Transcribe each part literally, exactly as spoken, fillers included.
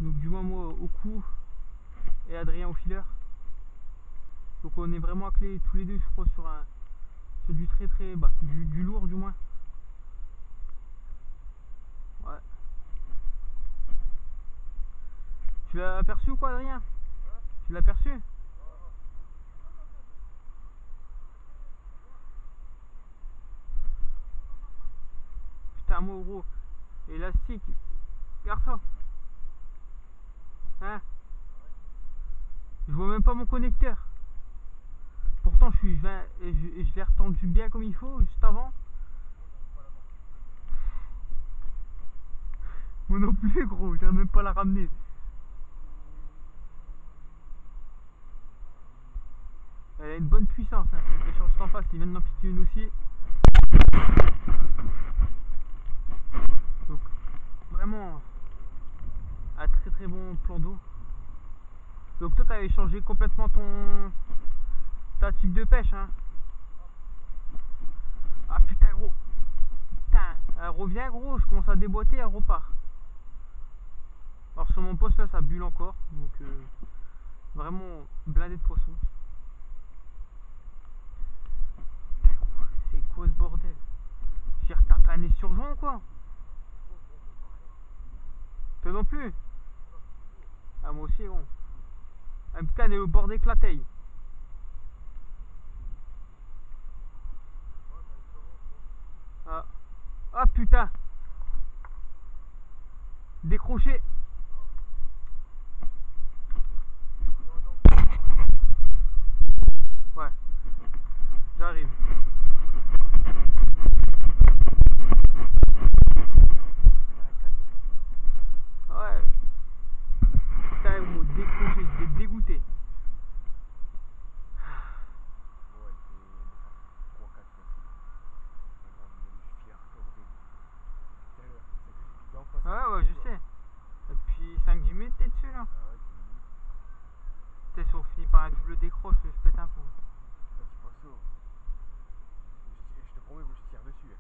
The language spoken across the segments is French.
Donc du moins moi au coup et Adrien au fileur. Donc on est vraiment à clé tous les deux, je crois, sur un sur du très très bas, du, du lourd du moins. Ouais. Tu l'as aperçu ou quoi, Adrien? Tu l'as aperçu? Putain, moi gros, élastique, garçon. Hein? Je vois même pas mon connecteur. Pourtant je suis je vais, je, je l'ai retendu bien comme il faut juste avant. Moi non plus gros, j'arrive même pas à la ramener. Elle a une bonne puissance, hein. Les charges en face, ils viennent d'en piquer une aussi. Donc vraiment un très très bon plan d'eau. Donc toi t'avais changé complètement ton ta type de pêche, hein. Ah putain gros. Putain, elle revient gros, je commence à déboîter, elle repart. Alors sur mon poste là ça bulle encore, donc euh, vraiment blindé de poissons. Putain gros, c'est quoi ce bordel? J'ai retapé un esturgeon ou quoi? Toi non plus? Ah moi aussi bon. Ah putain elle est au bord des clateilles. Ah. Ah putain. Décroché. Ouais. J'arrive. Ouais. Putain ils m'ont décroché, j'étais dégoûté. Ouais ouais je sais. Depuis cinq dix minutes t'es dessus là. T'es si on finit par un double décroche, je pète un plomb. Je te promets que je tire dessus.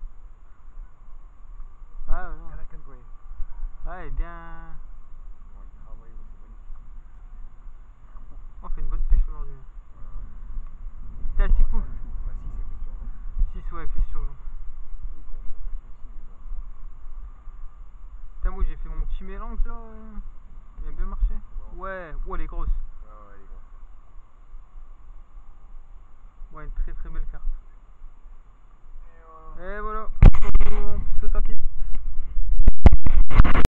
Ah ouais, non. À la canne. Ouais, et bien. Bon, il travaille, c'est magnifique. On fait une bonne pêche aujourd'hui. T'es à six coups? Bah si, c'est question. six ouais avec les surgeons. Oui, quand on fait ça aussi, les gars. Putain moi j'ai fait mon petit mélange là. Il a bien marché. Ouais, ouais elle est grosse. Ouais, ouais, les gars. Ouais une très très belle carte. Et voilà. Et voilà, on pousse au tapis.